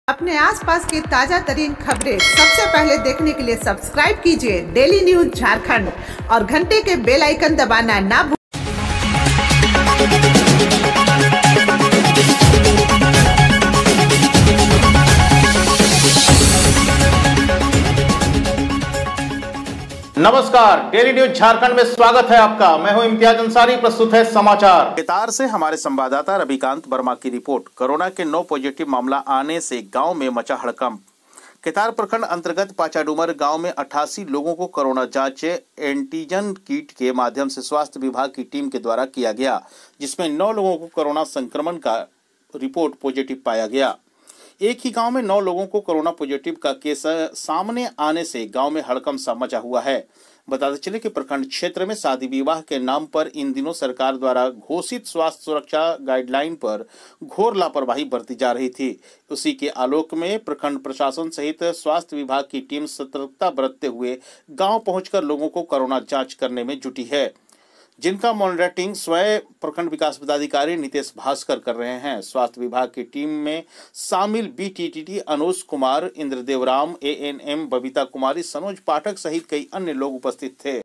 अपने आसपास की ताजा तरीन खबरें सबसे पहले देखने के लिए सब्सक्राइब कीजिए डेली न्यूज झारखंड और घंटे के बेल आइकन दबाना ना भूलें। नमस्कार, डेली न्यूज झारखंड में स्वागत है आपका। मैं हूं इम्तियाज अंसारी। प्रस्तुत है समाचार। केतार से हमारे संवाददाता रविकांत वर्मा की रिपोर्ट। कोरोना के 9 पॉजिटिव मामला आने से गांव में मचा हड़कंप। केतार प्रखंड अंतर्गत पाचाडूमर गांव में 88 लोगों को कोरोना जांच एंटीजन किट के माध्यम से स्वास्थ्य विभाग की टीम के द्वारा किया गया, जिसमें 9 लोगों को कोरोना संक्रमण का रिपोर्ट पॉजिटिव पाया गया। एक ही गांव में 9 लोगों को कोरोना पॉजिटिव का केस सामने आने से गांव में हड़कंप सा मचा हुआ है। बताते चले कि प्रखंड क्षेत्र में शादी विवाह के नाम पर इन दिनों सरकार द्वारा घोषित स्वास्थ्य सुरक्षा गाइडलाइन पर घोर लापरवाही बरती जा रही थी। उसी के आलोक में प्रखंड प्रशासन सहित स्वास्थ्य विभाग की टीम सतर्कता बरतते हुए गांव पहुंचकर लोगों को कोरोना जांच करने में जुटी है, जिनका मॉनिटरिंग स्वयं प्रखंड विकास पदाधिकारी नितेश भास्कर कर रहे हैं। स्वास्थ्य विभाग की टीम में शामिल बीटीटीटी अनुज कुमार, इंद्रदेव राम, एएनएम बबीता कुमारी, सनोज पाठक सहित कई अन्य लोग उपस्थित थे।